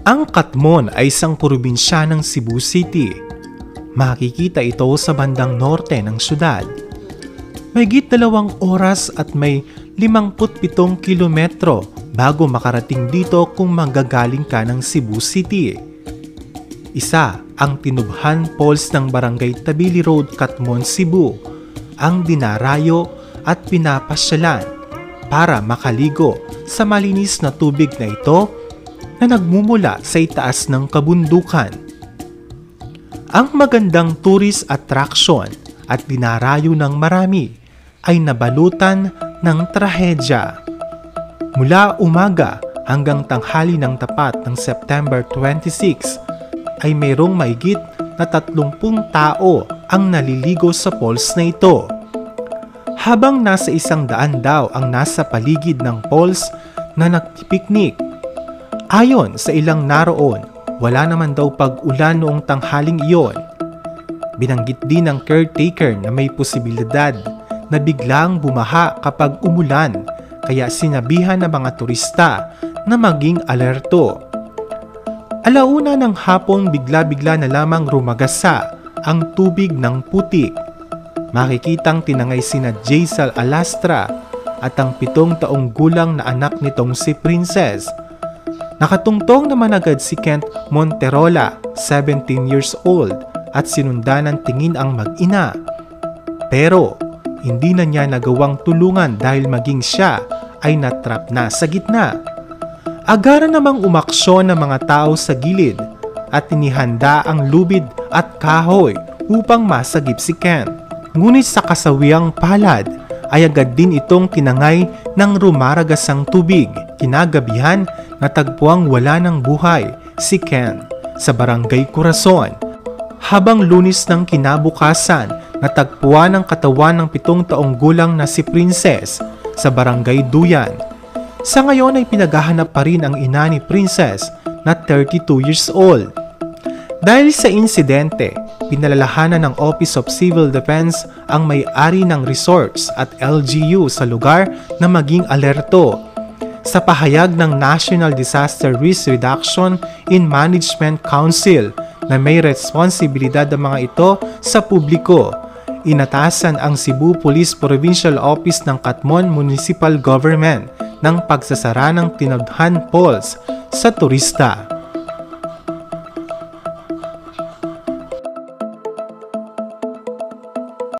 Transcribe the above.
Ang Catmon ay isang probinsya ng Cebu City. Makikita ito sa bandang norte ng syudad. Mahigit 2 oras at may 57 kilometro bago makarating dito kung manggagaling ka ng Cebu City. Isa ang Tinubhan Falls ng Barangay Tabili Road, Catmon, Cebu, ang dinarayo at pinapasyalan para makaligo sa malinis na tubig na ito na nagmumula sa itaas ng kabundukan. Ang magandang tourist attraction at dinarayo ng marami ay nabalutan ng trahedya. Mula umaga hanggang tanghali ng tapat ng September 26 ay mayroong mahigit na 30 tao ang naliligo sa falls na ito. Habang nasa 100 daw ang nasa paligid ng falls na nagpipiknik. Ayon sa ilang naroon, wala naman daw pag-ulan noong tanghaling iyon. Binanggit din ng caretaker na may posibilidad na biglang bumaha kapag umulan, kaya sinabihan ng mga turista na maging alerto. Alauna ng hapon bigla-bigla na lamang rumagasa ang tubig ng putik. Makikitang tinangay sina Jaisal Alastra at ang 7 taong gulang na anak nitong si Princess. Nakatungtong naman agad si Kent Monterola, 17 years old, at sinundan ng tingin ang mag-ina. Pero hindi na niya nagawang tulungan dahil maging siya ay natrap na sa gitna. Agaran namang umaksyon ng mga tao sa gilid at inihanda ang lubid at kahoy upang masagip si Kent. Ngunit sa kasawiang palad ay agad din itong tinangay ng rumaragasang tubig. Kinagabihan, natagpuang wala ng buhay si Ken sa Barangay Corazon. Habang Lunes ng kinabukasan, natagpuan ang katawan ng 7 taong gulang na si Princess sa Barangay Duyan. Sa ngayon ay pinaghahanap pa rin ang ina ni Princess na 32 years old. Dahil sa insidente, pinalalahanan ng Office of Civil Defense ang may-ari ng resorts at LGU sa lugar na maging alerto. Sa pahayag ng National Disaster Risk Reduction in Management Council na may responsibilidad ang mga ito sa publiko, inatasan ang Cebu Police Provincial Office ng Catmon Municipal Government ng pagsasara ng Tinubhan Falls sa turista.